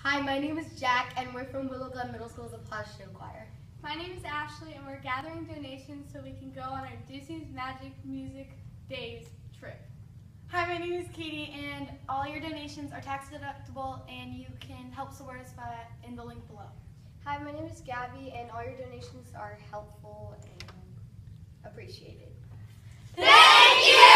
Hi, my name is Jack, and we're from Willow Glenn Middle School's Applause Show Choir. My name is Ashley, and we're gathering donations so we can go on our Disney's Magic Music Days trip. Hi, my name is Katie, and all your donations are tax deductible, and you can help support us in the link below. Hi, my name is Gabby, and all your donations are helpful and appreciated. Thank you!